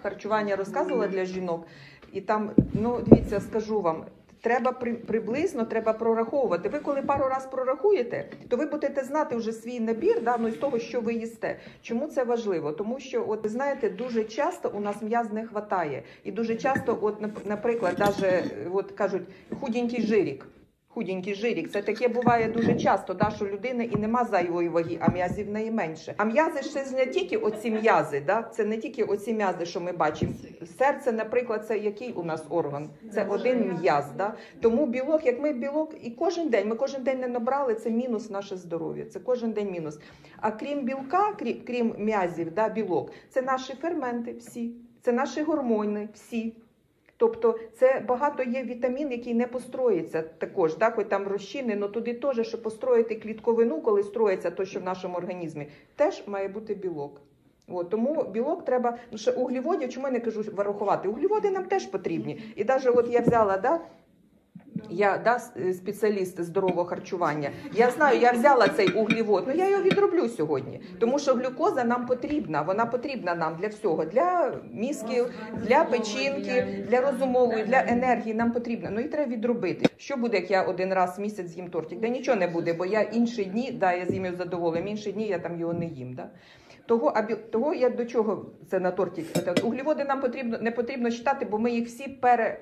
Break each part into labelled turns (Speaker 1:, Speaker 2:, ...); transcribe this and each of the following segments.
Speaker 1: харчування розказувала для жінок. І там, ну, дивіться, скажу вам, треба приблизно, треба прораховувати. Ви коли пару раз прорахуєте, то ви будете знати вже свій набір, да, ну, з того, що ви їсте. Чому це важливо? Тому що, от, ви знаєте, дуже часто у нас м'яз не вистачає. І дуже часто, от, наприклад, даже, от, кажуть, худенький жирик. Худенький жирик. Це таке буває дуже часто, да, що людина і нема зайвої ваги, а м'язів в неї менше. А м'язи ще ж не тільки оці м'язи, да? Це не тільки оці м'язи, що ми бачимо. Серце, наприклад, це який у нас орган? Це один м'яз. Да? Тому білок, як ми білок, і ми кожен день не набрали, це мінус наше здоров'я. Це кожен день мінус. А крім білка, крім м'язів, да, білок, це наші ферменти всі, це наші гормони всі. Тобто це багато є вітамін, який не построїться також, так, хоч там розчинено, але туди теж, щоб построїти клітковину, коли строїться те, що в нашому організмі, теж має бути білок. От, тому білок треба, ну ще углеводів, чому я не кажу врахувати, углеводи нам теж потрібні. І навіть от я взяла, да, я спеціаліст здорового харчування, я знаю, я взяла цей углевод, але я його відроблю сьогодні. Тому що глюкоза нам потрібна, вона потрібна нам для всього, для мізків, для печінки, для розумової, для енергії нам потрібна. Ну і треба відробити. Що буде, як я один раз в місяць з'їм тортик? Да нічого не буде, бо я інші дні, да, я з'їм його з задоволенням, інші дні я там його не їм. Да? Того я до чого це на торті? Углеводи нам не потрібно читати, бо ми їх всі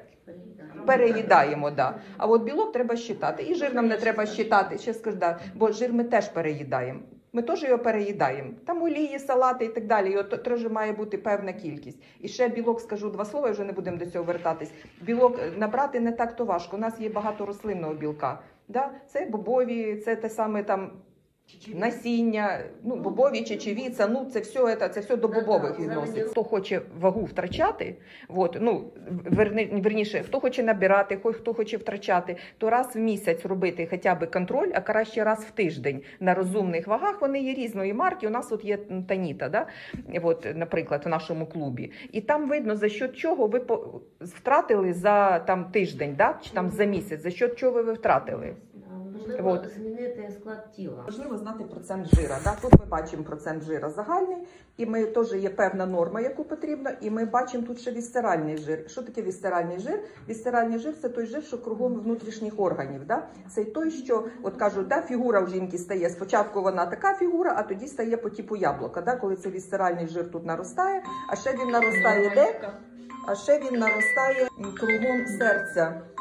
Speaker 1: переїдаємо, да. А от білок треба щитати. І жир нам не треба щитати, ще скажу, да, бо жир ми теж переїдаємо. Ми теж його переїдаємо. Там олії, салати і так далі, його теж має бути певна кількість. І ще білок, скажу два слова, вже не будемо до цього вертатись. Білок набрати не так-то важко. У нас є багато рослинного білка. Да? Це бобові, це те саме там насіння, ну, бобові, чечевіця, ну, це все до бобових відносить. Хто хоче вагу втрачати, от, ну, верніше, хто хоче набирати, хто хоче втрачати, то раз в місяць робити хоча б контроль, а краще раз в тиждень на розумних вагах. Вони є різної марки, у нас от є Таніта, да? От, наприклад, в нашому клубі. І там видно, за що чого ви втратили за там, тиждень, да? Чи там за місяць, за що чого ви втратили.
Speaker 2: Можливо, змінити склад тіла.
Speaker 1: Важливо знати процент жира. Да? Тут ми бачимо процент жира загальний, і ми теж є певна норма, яку потрібно, і ми бачимо тут ще вісцеральний жир. Що таке вісцеральний жир? Вісцеральний жир – це той жир, що кругом внутрішніх органів. Да? Це той, що, от кажуть, да, фігура в жінки стає, спочатку вона така фігура, а тоді стає по типу яблука, да? Коли це вісцеральний жир тут наростає, а ще він наростає де? А ще він наростає кругом серця.